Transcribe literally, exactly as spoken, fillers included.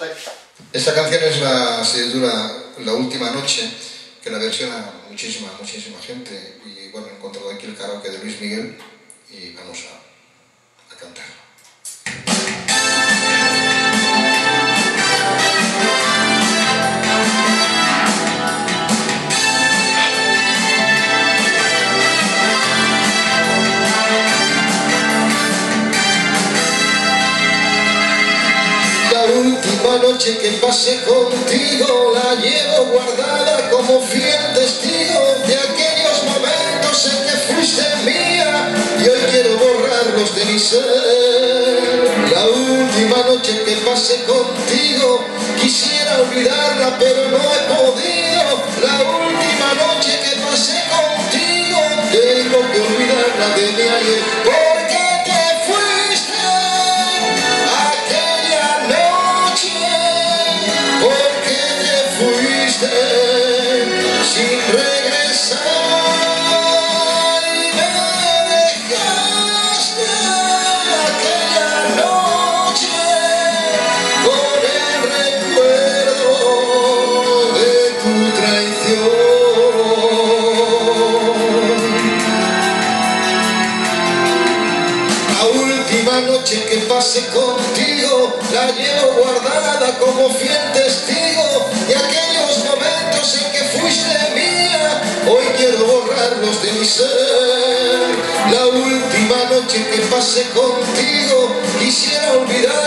Esta canción es la, se titula La Última Noche, que la versiona muchísima, muchísima gente. Y bueno, he encontrado aquí el karaoke de Luis Miguel y vamos a, a cantar. La última noche que pasé contigo la llevo guardada como fiel testigo de aquellos momentos en que fuiste mía y hoy quiero borrarlos de mi ser. La última noche que pasé contigo quisiera olvidarla pero no he podido. La última noche que pasé contigo tengo que olvidarla de mi ayer porque te fuiste. Sin regresar y me dejaste aquella noche con el recuerdo de tu traición. La última noche que pasé contigo la llevo guardada como fiel testigo de aquellos momentos en que fuiste mía, hoy quiero borrarlos de mi ser. La última noche que pasé contigo quisiera olvidar